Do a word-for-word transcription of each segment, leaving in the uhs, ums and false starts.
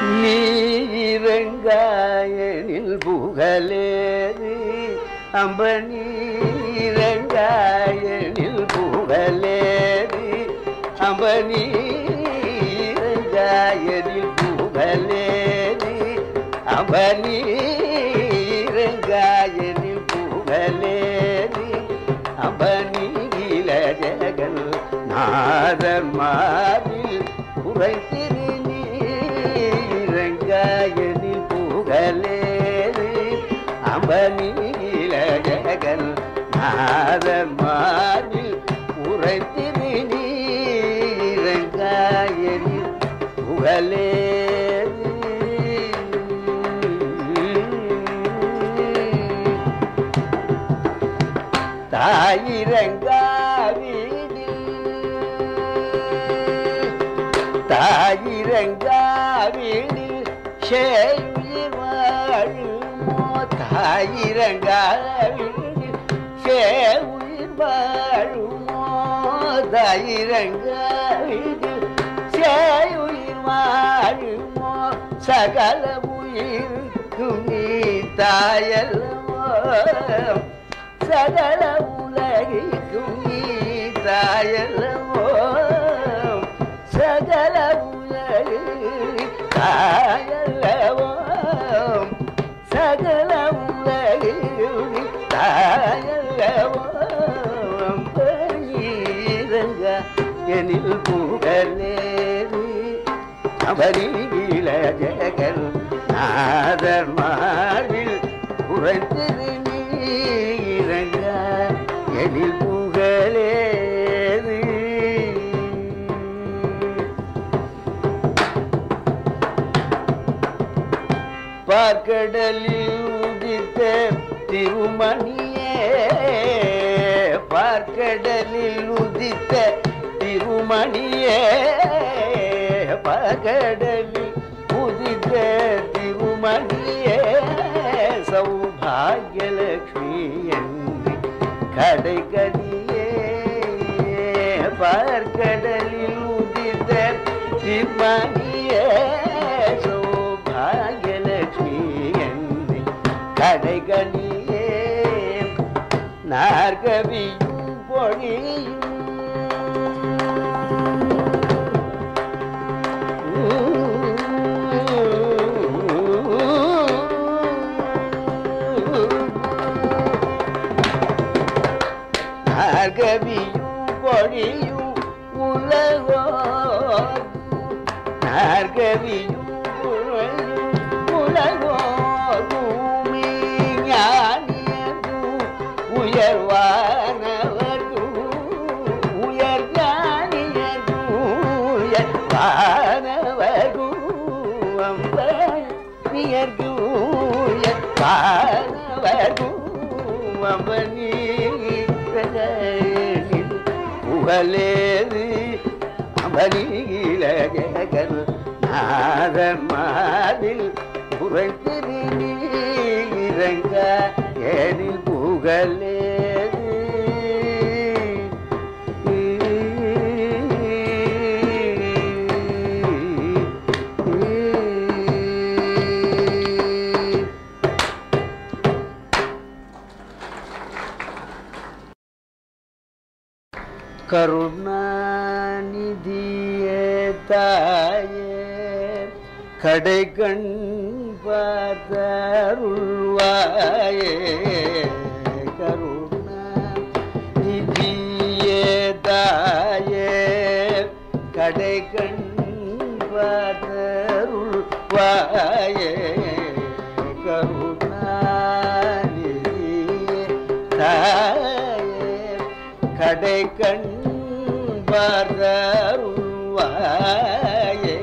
நீரங்காயனில் புகழேது அம்ப நீரங்காயனில் புகழேது அம்ப நீரங்காயனில் புகழேது அம்ப நீரங்காயனில் புகழேது அம்ப நீல ஜகன் நாதர் மாறில் உரைத்திரு நீரங்காயனில் புகழேது அம்ப நீல ஜகன் நாதர் மாறில் உரைத்திரு நீரங்காயனில் புகழேது தாயிரங்காவினில் தாயிரங்காவினில் சேயுயிர் வாழுமோ தாயிரங்காவினில் சேயுயிர் வாழுமோ தாயிரங்காவினில் சேயுயிர் வாழுமோ சகல உயிர்க்கும் நீ தாயல்லவோ சகல உலகிற்கும் நீ தாயல்லவோ சகல உலகு தாயல்லவோ சகல உலகு தாயல்லவோ எனில் புகழேது அவனில ஜகன் நாதர் மார்பில் உரைத்திரு எனில் புகழேது பார்க்கடலில் உதித்த திருமணியே பார்க்கடலில் உதித்த திருமணியே பார்க்கடலில் உதித்த திருமணியே சௌபாகியலட்சுமி என்று கடைகடியே பார்க்கடலில் உதித்த திருமணியே சௌபாகியலட்சுமி என்று கடைகடியே நாற்கவியும் பொழியும் நாற்கவியும் பொழியும் உலகோ நாற்கவியும் பொழியும் உலகோ பூமி ஞானியர்க்கும் உயர்வானவர்க்கும் உயர் ஞானியர்க்கும் உயர்வானவர்க்கும் அம்பனியர்க்கும் உயர்வானவர்க்கும் அம்பனி புகழேது அம்பனில ஜகன் நாதர் மாதில் உரைத்திரு நீரங்காயனில் புகழேது கருணாநிதியே தாயே கடை கண் பார்த்தருள்வாயே கருணாநிதியே தாயே கடை கண் பார்த்தருள்வாயே கருணாநிதியே தாயே கடை கண் பார்த்தருள்வாயே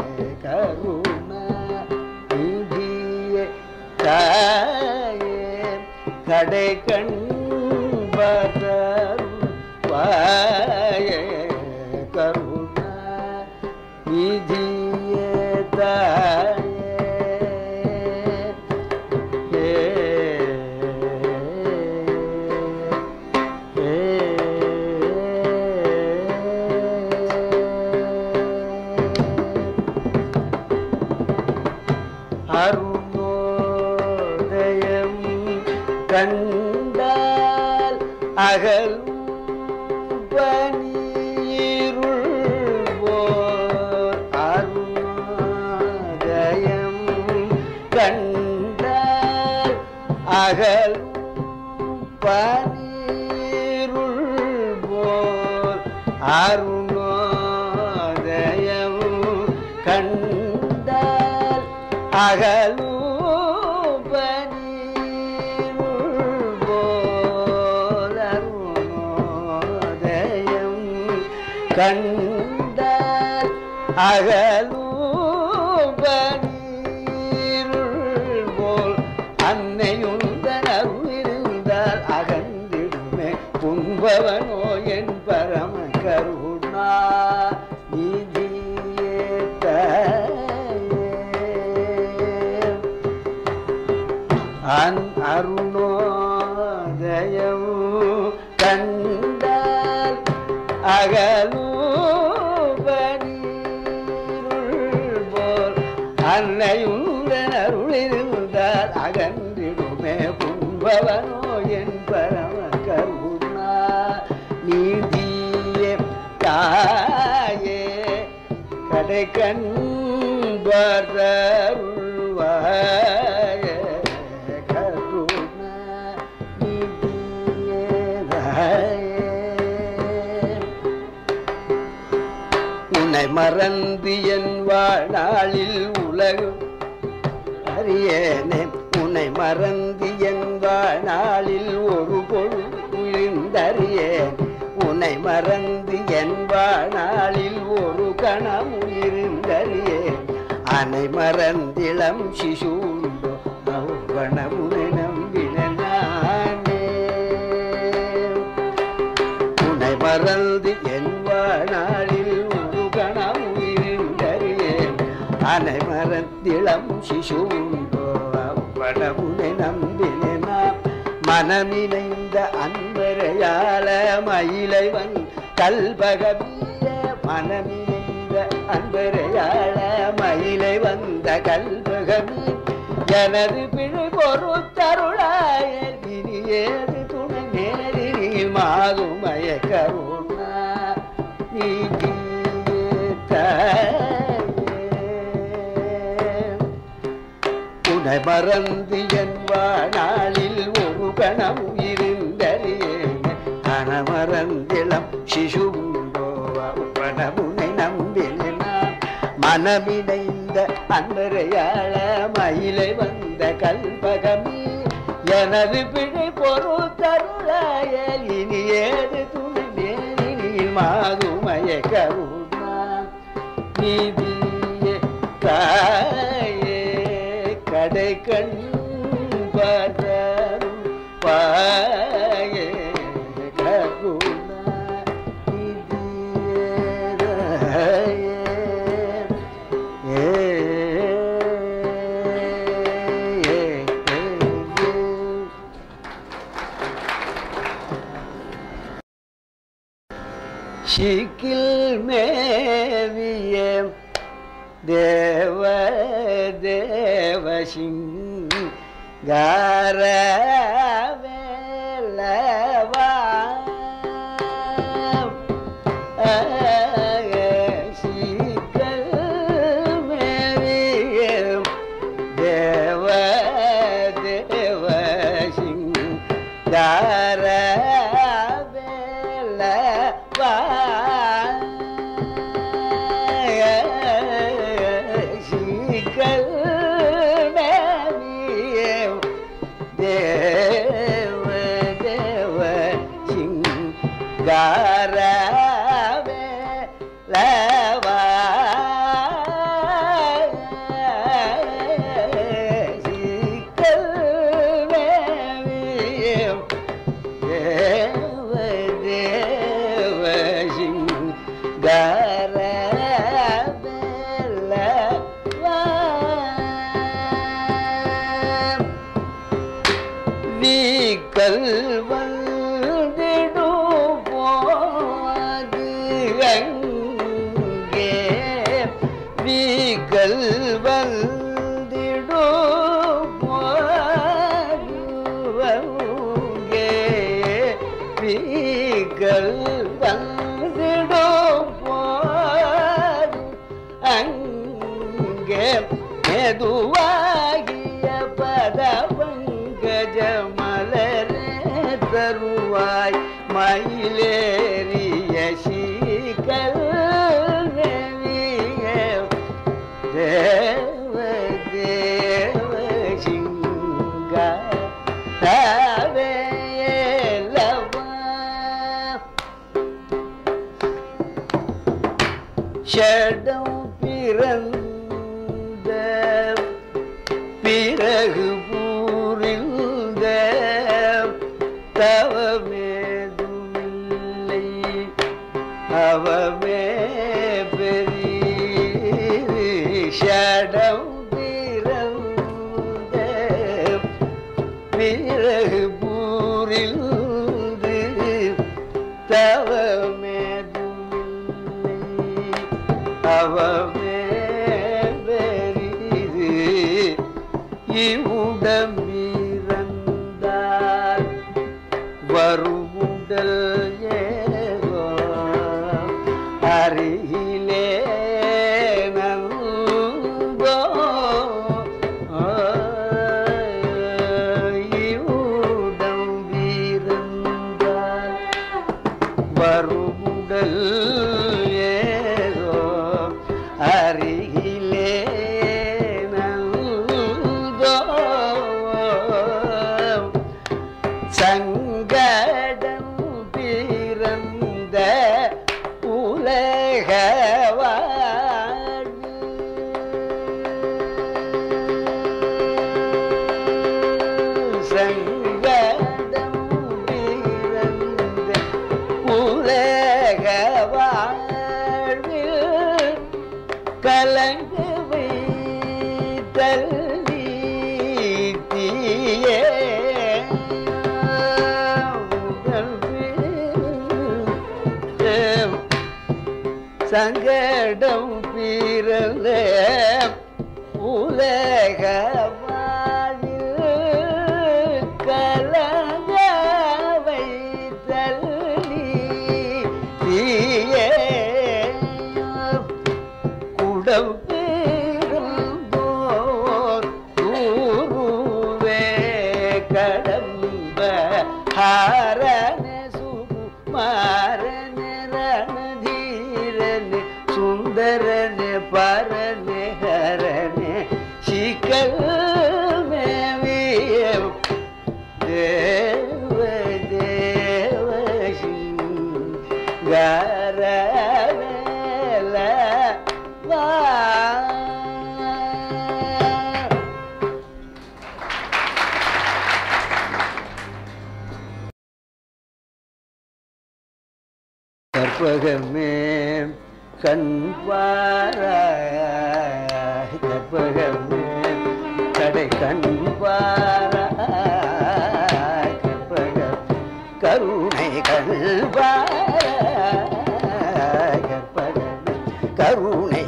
கருணாநிதியே தாயே கடை கண் பார்த்தருள்வாயே கருணாநிதியே தாயே அருணோதயம் கண்டால் அகலும் பனிருள் போர் அருணோதயம் கண்டால் அகலும் பனிருள் போர் அருணோதயம் கண்டால் அகலும் பனிருள் போல் அருணோதயம் கண்டால் அகலும் பனிருள் போல் அன்னையுந்தன் அருளிருந்தால் அகன்றிடுமே புண்பவனோ என் பரம கருணா அன் அருணோதயம் கண்டால் அகலும் பனிருள் போல் அன்னையுடன் அருளிருந்தால் அகன்றிடுமே புண்பவனோ என் பரம கருணா நீதியே தாயே கடை கண்பருள்வாய உன்னை மறந்து என் வாழ்நாளில் உலகம் அறியேனே உன்னை மறந்து என் வாழ்நாளில் ஒரு பொழுந்தறியேன் உன்னை மறந்து என் வாழ்நாளில் ஒரு கணம் இருந்தறியேன் அனை மறந்திளம் சிசூண்டோ அவ்வனமுனை நம்பின நானே உன்னை மறந்து என் வாழ்நாளில் ஒரு கணம் இருந்தறியேன் அனை மறந்திளம் சிசூண்டோ அவ்வனமுனை நம்பின நாம் மனமினைந்த அன்பரையாள மயிலை வன் கல்பகவீர மனமினைந்த அன்பரையாள மயிலை வந்த கல்பகவி எனது பிழை பொறுத்தருளாய இனி ஏது துணை நேரில் மாதுமய கருணா நீதி உன்னை மறந்து என் வாழ்நாளில் ஒரு கணம் இருந்தறியேன் கணமறந்திளம் சிசுண்டோ பணமுனை நம்பினான் மனமினைந்த அன்பரையாள மயிலை வந்த கல்பகமி எனது பிழை பொறுத்தருளாய இனி ஏது துணை நேரில் மாதுமய கருணா நீதியே தாயே கடை கண் பதரும் பாயே கருணா சிக்கில் மேவிய தேவ தேவ சிங்கார வேலவா சிக்கல் மேவிய தேவ தேவ சிங்கார வேலவா வந்திடு போருவங்கே பீக்கள் வந்திடும் போரு அங்கே மெதுவாகிய பதவங்கஜ மலரே தருவாய் மயிலேறிய சீக்கல் நெறிய தேவ தேவ சிங்காரவேலவா ஷடம் பிறந்த பிறகு பூரிந்த தவமேதுமில்லை அவமே பெரிய ஷடம் பிறந்த பிறகு பூரிந்து தவமேதுமில்லை அவமே பெரிது இவ்வுடம்பிறந்தால் வருமுடல் ஏதோ அருகிலே நந்தோ இவ்வுடம்பிறந்தால் வருமுடல் ஏதோ அருகிலே நந்தோ சங்கடம் பிறந்த உலக வாழ்வு சங்கடம் பிறந்த உலக வாழ்வில் கலங்கு வைத்தல் நீத்தியே சங்கடம் பிறந்த உலக வாழ்வில் கலங்க வைத்தல் நீயே குடம் பெருந்தோர் தூருவே கடம்ப ஹாரன சுகுமாரன ரணதீரன சுந்தரன பரன ஹரன சிக்கல் மேவிய தேவ தேவ சிங்காரவேல வா கற்பகமே கண்பாராய் கற்பகமே கடை கண்பாராய் கற்பகம் கருணை கண்பாராய் கற்பகமே கருணை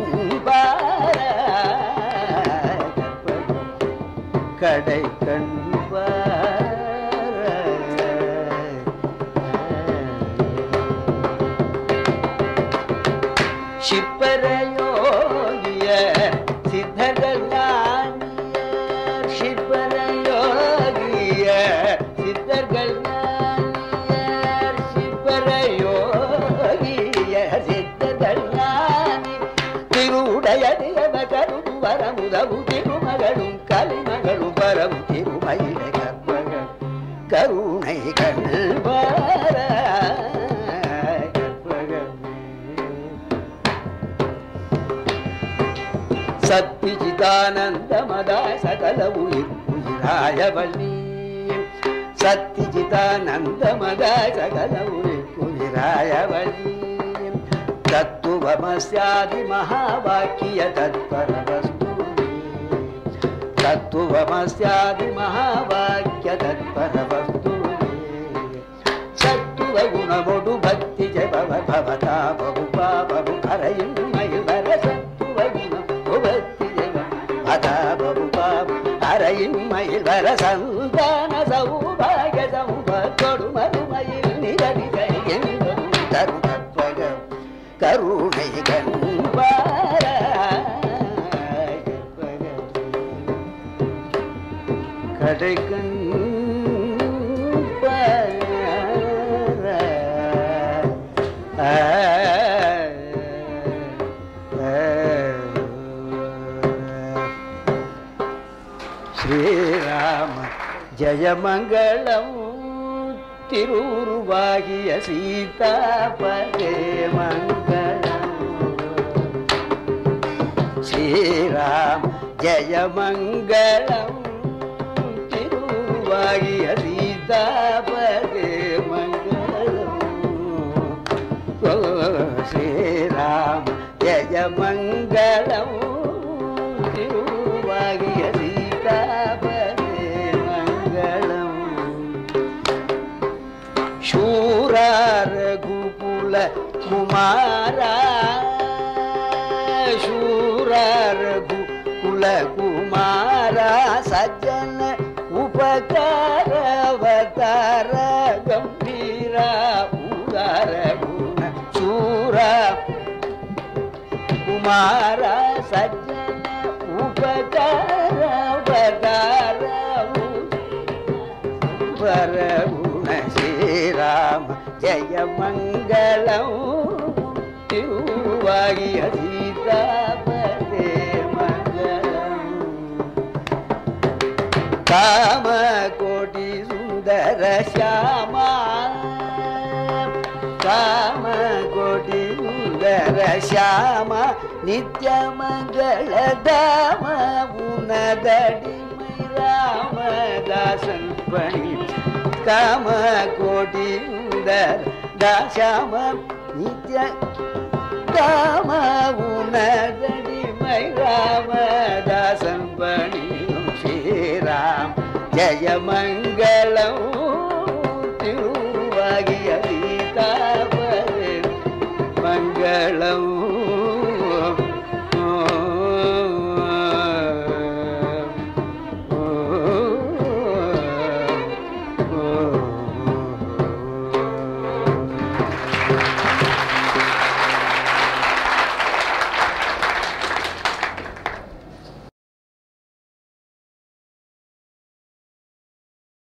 கண்பாராய் கற்பகம் கடை கண்பாராய் சிப்பரயோகிய சித்தர்கள் ஞானியர் சிப்பரயோகிய சித்தர்கள் ஞானியர் சிப்பரயோகிய சித்தர்கள் ஞானி திருவுடைய தேவ கருது வரமுதவு திருமகளும் கலிமகளும் வரவு திருமயில கற்பகம் கருணை கண்பார சத்திஜிதானந்தமதாய சகல உயிர் உயிராயவல்லி சத்திஜிதானந்தமதாய சகல உயிர் உயிராயவல்லி தத்துவமஸ்யாதி மகாவாக்கிய தத்பர வஸ்து தத்துவமஸ்யாதி மகாவாக்கிய தத்பர வஸ்து சத்துவ குணமொடு பக்தி ஜெய பவ பவதா பவு பாபு கரையும் மயில் வர சத்துவ குணம் பக்தி ஜெய அதா பவு பா இம்மையில் வர சந்தான சௌபாகிய சம்பத்தொடு மறுமையில் நிரடிகை எங்கும் தரும் கற்பக கருணை கண்பார கடைக்கண் ஸ்ரீராம ஜெயமங்களம் திருவுருவாகிய சீதாபதே மங்களம் ஸ்ரீராம ஜெயமங்களம் திருவுருவாகிய சீதாபதே மங்களம் ஸ்ரீராம ஜெயமங்களம் திருவுருவாகிய சீதாபதே மங்களம் शूरा रघुकुल कुमारा शूरा रघुकुल कुमारा सज्जन उपकार अवतार गंभीरा उदार गुण शूरा कुमारा सज्जन उपकार अवतार उदार श्रीराम जय मंगलम तिरुवागिय सीतापते मंगलम काम कोटि सुंदर श्यामा काम कोटि सुंदर श्यामा नित्य मंगल धाम उनदडि राम दासन पणि काम कोटि सुंदर दाश्याम नित्य काम उनदडि राम दासन पणि श्रीराम जय मंगलम तिरुवागिय सीतापते मंगलम